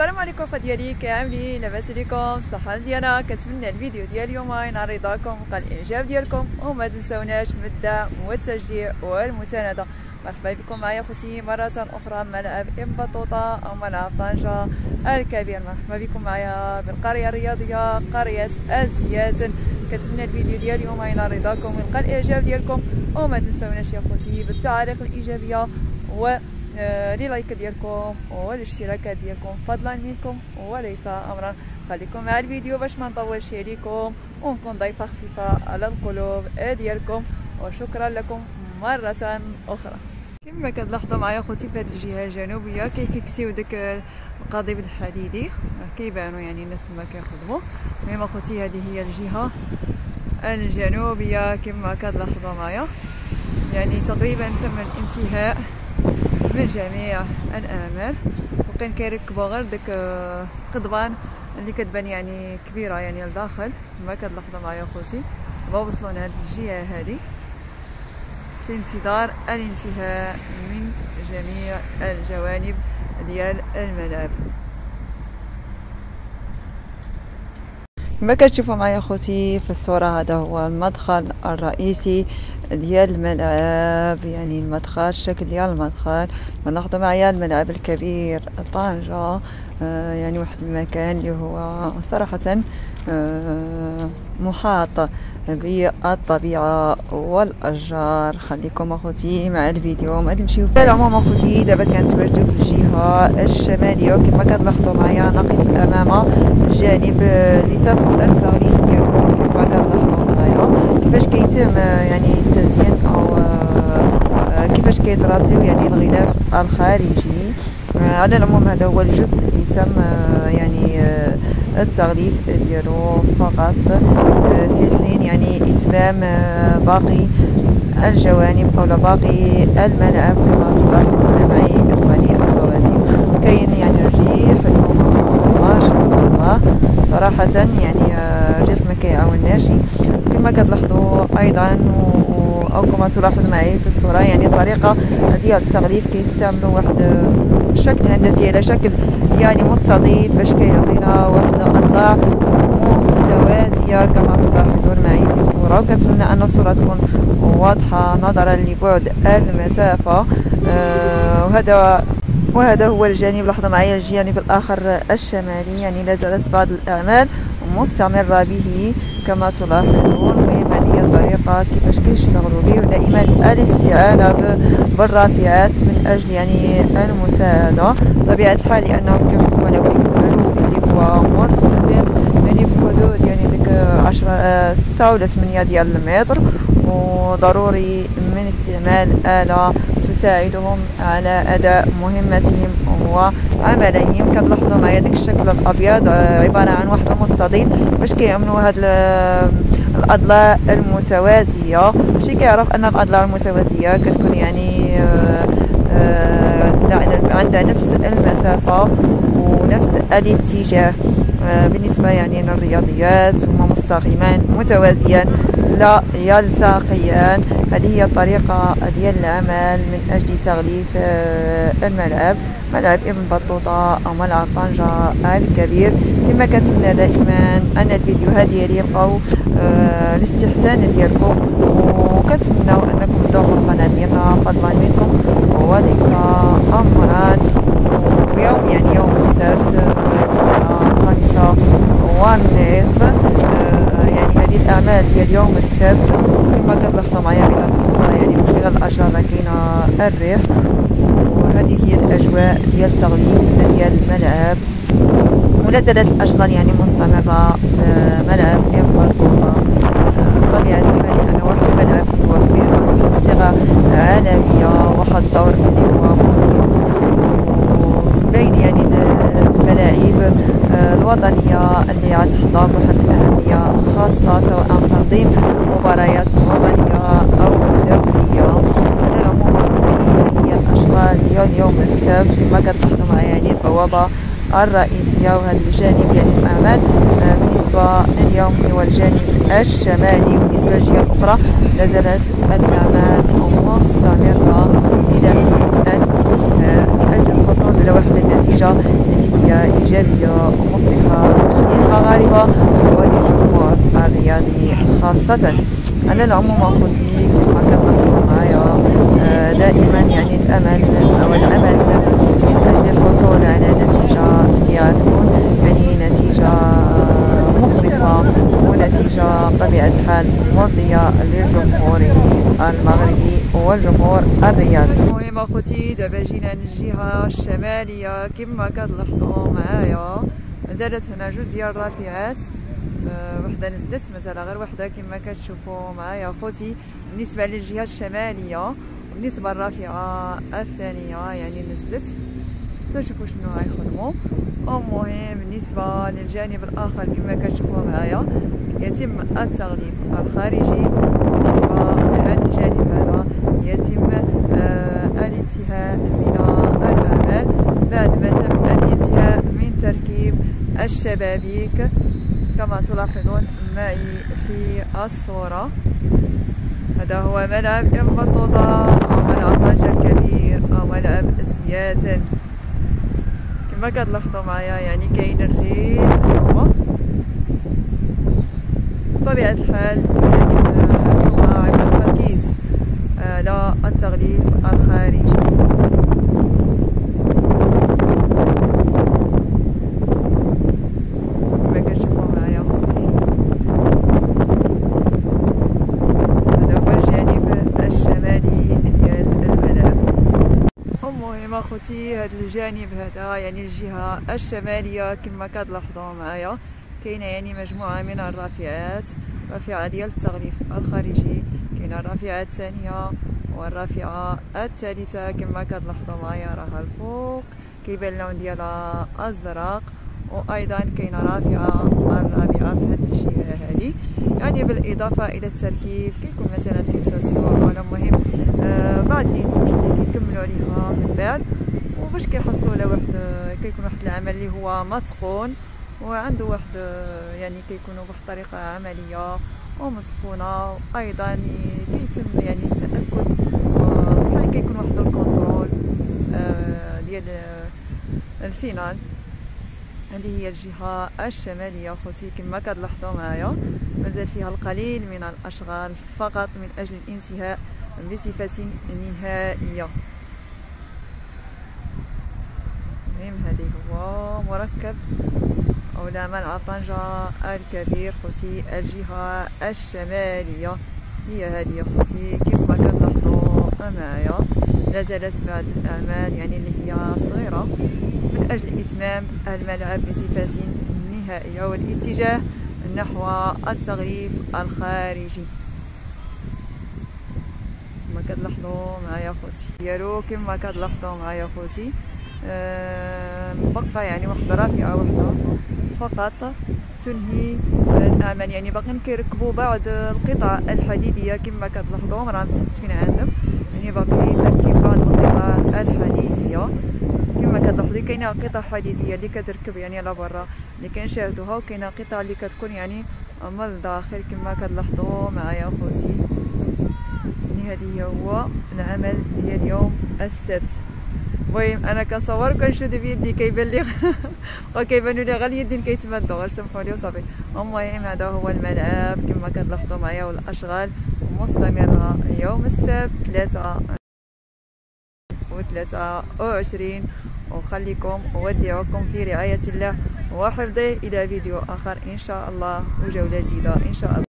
السلام عليكم اخوات ديالي، كاملين لاباس عليكم؟ الصحه مزيانه. كنتمنى الفيديو ديال اليوم ينال رضاكم وقع الاعجاب ديالكم، وما تنساوناش من الدعم والتشجيع والمسانده. مرحبا بكم معايا اخوتي مره اخرى ملعب ام بطوطه او ملعب طنجه الكبير. مرحبا بكم معايا بالقريه الرياضيه قريه الزياتن. كنتمنى الفيديو ديال اليوم ينال رضاكم ويلقى الاعجاب ديالكم، وما تنساوناش يا اخوتي بالتعاليق الايجابيه و لي لايك ديالكم والاشتراكات ديالكم فضلا منكم وليس امرا. خليكم مع الفيديو باش ما نطولش عليكم ونكون ضيفه خفيفه على القلوب ديالكم، وشكرا لكم مره اخرى. كما كتلاحظوا معايا اخوتي في هذه الجهه الجنوبيه كيفيكسيو داك القضيب الحديدي، كيبانوا يعني الناس ما كيخدموا. المهم اخوتي هذه هي الجهه الجنوبيه كما كتلاحظوا معايا، يعني تقريبا تم الانتهاء من جميع الاعمال، وكان كيركبوا غير داك القضبان اللي كتبان يعني كبيره يعني لداخل كما كتلاحظوا معايا اخوتي. وصلوا لهاد الجهه هذه في انتظار الانتهاء من جميع الجوانب ديال الملعب. كما كتشوفوا معايا اخوتي في الصوره، هذا هو المدخل الرئيسي ديال الملعب، يعني المدخل الشكل ديال المدخل. لاحظوا معايا الملعب الكبير طنجة، يعني واحد المكان اللي هو صراحة محاط بالطبيعة والأشجار. خليكم أخوتي مع الفيديو ما تمشيو في العموم أخوتي. دابا كنتواجدوا في الجهة الشمالية، وكما كتلاحظوا معايا نقف أمام الجانب اللي تم التغليف ديالو. كما كتلاحظوا معايا كيفاش كيتم يعني التزيين أو كيفاش كيدراسيو يعني الغلاف الخارجي. على العموم هذا هو الجزء اللي تم يعني التغليف ديالو فقط، في حين يعني اتمام باقي الجوانب او باقي الملعب. كما تلاحظون معي اخواني اخواتي، كاين يعني الريح ما شاء الله صراحه، يعني الريح ما كيعاونناش كما كتلاحظوا ايضا. او كما تلاحظ معي في الصوره يعني الطريقه ديال التغليف كيستعملوا واحد الشكل هندسي على شكل يعني مستطيل باش كيعطينا واحد الاضلاع متوازيه كما تلاحظون معي في الصوره. وكنتمنى ان الصوره تكون واضحه نظرا لبعد المسافه. وهذا هو الجانب. لاحظوا معي الجانب الاخر الشمالي، يعني لا زالت بعض الاعمال مستمره به كما تلاحظون. هذه الطريقه كيفاش كيشتغلوا به، ودائما الاستعانه بالرافعات من اجل يعني المساعده. بطبيعه الحال لانهم كيخدموا على واحد العلو اللي هو مرتفع، يعني في حدود يعني ديك 6 ولا 8 ديال المتر، وضروري من استعمال آلة تساعدهم على أداء مهمتهم وعملهم. كتلاحظوا معايا داك الشكل الأبيض عبارة عن واحد المستطيل باش كيعملوا هاد الأضلاع المتوازية. شي كيعرف أن الأضلاع المتوازية كتكون يعني عندها نفس المسافة ونفس الاتجاه. بالنسبة يعني للرياضيات هما مستقيمان متوازيان لا يلتقيان. هذه هي الطريقة ديال العمل من أجل تغليف الملعب، ملعب ابن بطوطة أو ملعب طنجة الكبير. كما كنتمنى دائما أن الفيديوهات ديالي يلقاو الاستحسان ديالكم، وكنتمناو أنكم تدعموا القناة ديالنا فضلا منكم وليس أمرا. ويوم يعني يوم السبت الساعة 5:30 يعني هذه الأعمال ديال يوم السبت كما كتلاحظوا معايا أيضا في الصورة، يعني من خلال الأشجار كاينة الريح. وهذه هي الأجواء ديال التغليف ديال الملعب، ولا زالت الأشغال يعني مستمرة في ملعب ام بطوطة. بطبيعة الحال لأنه واحد الملعب اللي هو كبير، واحد الصيغة عالمية، واحد الدور اللي هو مهم بين يعني الملاعب الوطنية اللي غتحظى بواحد الأهمية خاصة، سواء تنظيم مباريات وطنية أو دولية. على العموم هذه هي الأشغال ديال يوم السبت كما كتلاحظوا معايا، يعني البوابة الرئيسية وهذا الجانب يعني الأعمال بالنسبة لليوم هو الجانب الشمالي. وبالنسبة للجهة الأخرى لا زالت الأعمال مستمرة إلى حين الانتهاء، من أجل الحصول على واحد النتيجة اللي هي إيجابية ومفرحة للمغاربة وللجمهور الرياضي خاصة. على العموم أخوتي كما كتلاحظوا معايا دائما يعني الأمل والعمل من أجل الحصول على نتيجة هي تكون يعني نتيجة مفرحة ونتيجة بطبيعة الحال مرضية للجمهور المغربي والجمهور الرياضي. المهم اخوتي دابا جينا للجهة الشمالية كما كتلاحظوا معايا، زادت هنا جوج ديال الرافعات، وحده نزلت مثلا غير وحده كما كتشوفوا معايا اخوتي بالنسبه للجهه الشماليه. وبالنسبه للرافعه الثانيه يعني نزلت، سنشوفوا شنو غيخدموا. المهم بالنسبه للجانب الاخر كما كتشوفوا معايا يتم التغليف الخارجي. بالنسبه لهذا الجانب هذا يتم الانتهاء من الاعمال بعد ما تم الانتهاء من تركيب الشبابيك كما تلاحظون معي في الصورة. هذا هو ملعب ام بطوطة أو ملعب رجاء الكبير أو ملعب الزياتن كما كتلاحظوا معايا، يعني كاين الريل هو بطبيعة الحال يعني مع التركيز على التغليف الخارجي. اخوتي هذا الجانب هذا يعني الجهه الشماليه كما كتلاحظوا معايا كاينه يعني مجموعه من الرافعات، رافعه ديال التغليف الخارجي، كاينه الرافعه الثانيه والرافعه الثالثه كما كتلاحظوا معايا راها الفوق كيبان اللون ديالها ازرق، وايضا كاينه رافعه الرابعه في هذه الجهه هذه، يعني بالاضافه الى التركيب كيكون مثلا فيكساسيون ولا مهم بعض لي زوج اللي كيكملوا عليها من بعد، وباش كيحصلوا على واحد كيكون واحد العمل اللي هو متقون وعنده واحد يعني كيكونوا بواحد الطريقه عمليه ومتقونه، وايضا كيتم يعني التاكد بحال كيكون واحد الكونترول ديال الفينال. هذه هي الجهه الشماليه اخوتي كما كتلاحظوا معايا، مازال فيها القليل من الاشغال فقط من اجل الانتهاء بصفه نهائيه. المهم هذه هو مركب او لا ملعب طنجة الكبير خوتي الجهه الشماليه هي هذه خوتي كما كتلاحظوا معايا. لا زالت بعض الاعمال يعني اللي هي صغيره من اجل اتمام الملعب بصفه نهائيه والاتجاه نحو التغليف الخارجي كما كتلاحظوا معايا خوتي ديالو كما كتلاحظوا معايا خوتي. بقى يعني واحد رافعه وحده فقط تنهي الاعمال، يعني باقيين كيركبوا بعض القطع الحديديه كما كتلاحظوا راهم مستفين عندهم، يعني باقي تركيب بعض القطع الحديديه كما كتلاحظوا. كاينه قطع حديديه اللي كتركب يعني على برا اللي كنشاهدوها، وكاينه قطع اللي كتكون يعني من الداخل كما كتلاحظوا معايا خوتي. يعني هذه هو العمل ديال اليوم السبت. المهم انا كنصور وكنشد بيدي كيبان لي وكيبانوا لي غير اليدين كيتمادوا، غير سمحوا لي وصافي. المهم هذا هو الملعب كما كتلاحظوا معايا، والاشغال مستمره يوم السبت 23 وخليكم وودعكم في رعايه الله وحفظه الى فيديو اخر ان شاء الله وجوله جديده ان شاء الله.